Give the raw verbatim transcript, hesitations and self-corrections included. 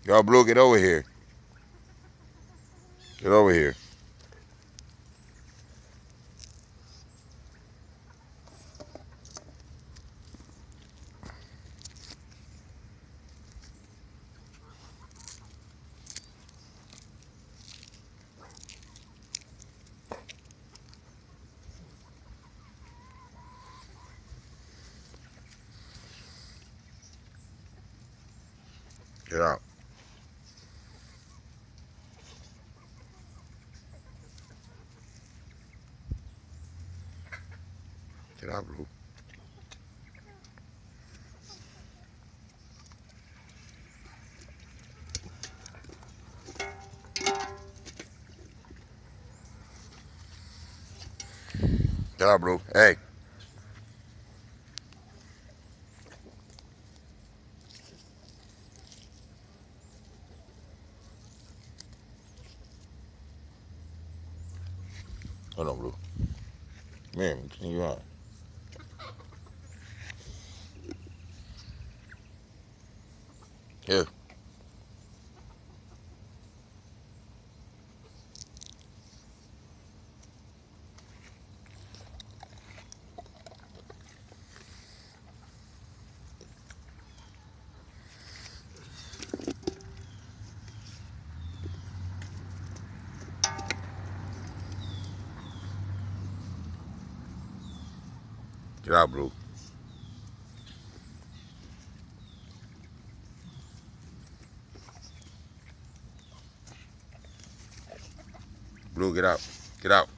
Y'all Blue, get over here. Get over here. Get out. Get out, Blue. Get out, Blue. Hey. Hold on, Blue. Man, continue on. Here. Get out, Blue. Blue, get out. Get out.